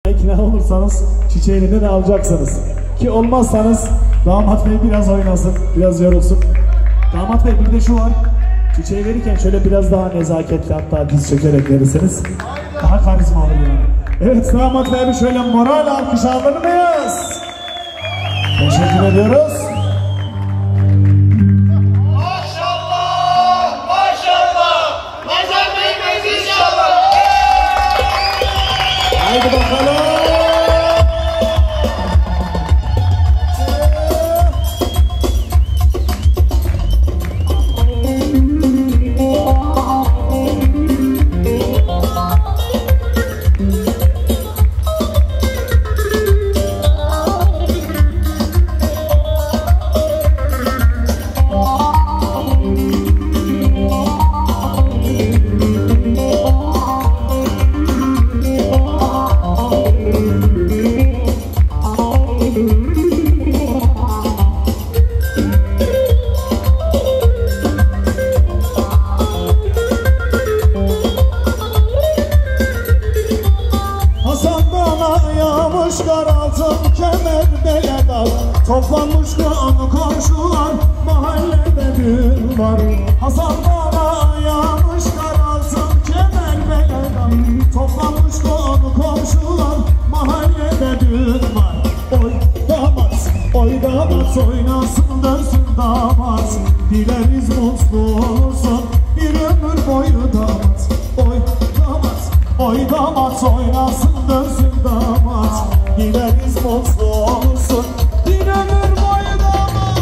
İkna olursanız çiçeğini de alacaksınız. Ki olmazsanız damat bey biraz oynasın, biraz yorulsun. Damat bey bir de şu var. Çiçeği verirken şöyle biraz daha nezaketli, hatta diz çökerek verirseniz daha karizma olur yani. Evet, damat bey bir şöyle moral alkış alır mıyız? Teşekkür ediyoruz. Maşallah, maşallah. Nazar değmez inşallah. Haydi bakalım. Toplanmış kanı komşular, mahallede düğün var. Hasan bana yağmış karalsın kemer beledan. Toplanmış kanı komşular, mahallede düğün var. Oy damat oynasın dönsün damat. Dileriz mutlu olursun bir ömür boyu damat. Oy damat oynasın dönsün damat. Dileriz mutlu olursun bir ömür boyu damat.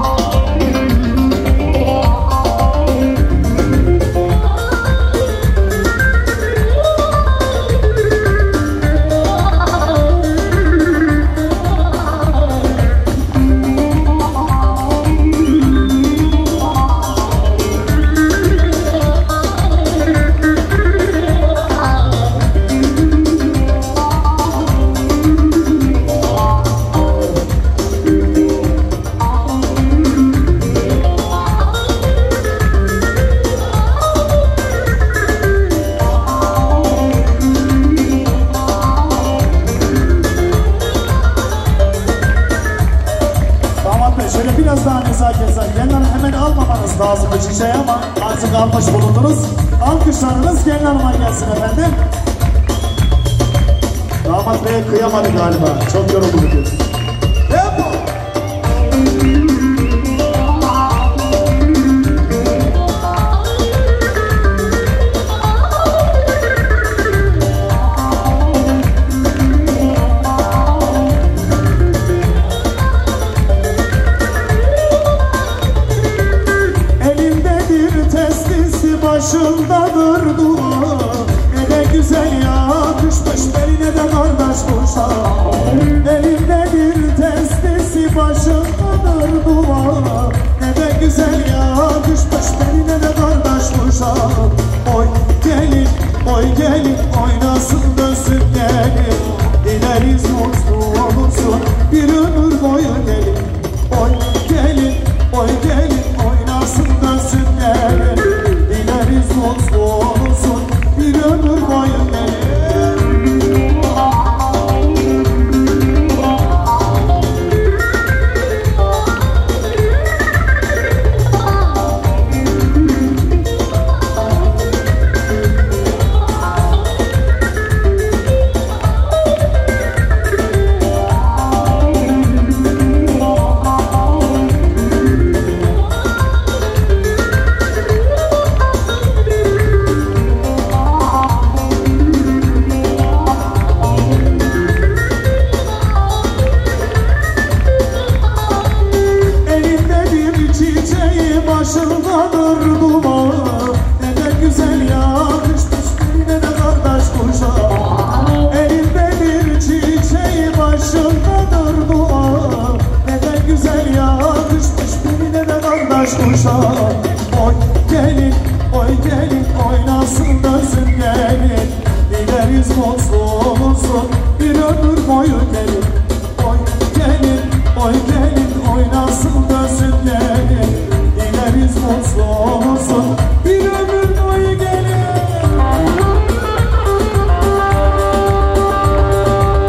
Biraz daha nezaket say. Gelin hemen almamanız lazım bu çiçeği ama artık almış bulundunuz. Alkışlarınız gelin hanıma gelsin efendim. Damat beye kıyamadı galiba. Çok yoruldu bugün. Tempo! Başındadır dua, ne de güzel yakışmış beline de kardeş kuşa. Elimde bir testisi başındadır dua, ne de güzel yakışmış beline de kardeş kuşa. Oy gelin oynasın dönsün gelin. Dileriz mutlu olursun bir ömür boyu gelin. Oy gelin oynasın dönsün gelin. Dileriz mutlu olursun bir ömür boyu gelin. Başındadır duman, ne de güzel yakışmış beline de kardeş kuşa. Elinde bir çiçeği başındadır duman, ne de güzel yakışmış beline de kardeş kuşa. Oy gelin oynasın dönsün gelin. Dileriz mutlu olursun bir ömür boyu gelin. Oy gelin oynasın dönsün gelin. Dileriz mutlu olursun bir ömür boyu gelin.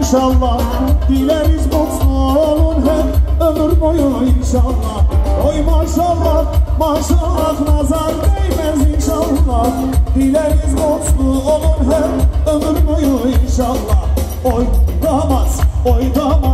maşallah. Dileriz mutlu olun hep ömür boyu inşallah. Oy maşallah, maşallah, nazar değmez inşallah. Dileriz mutlu olun hep ömür boyu inşallah. Oy damat, oy damat.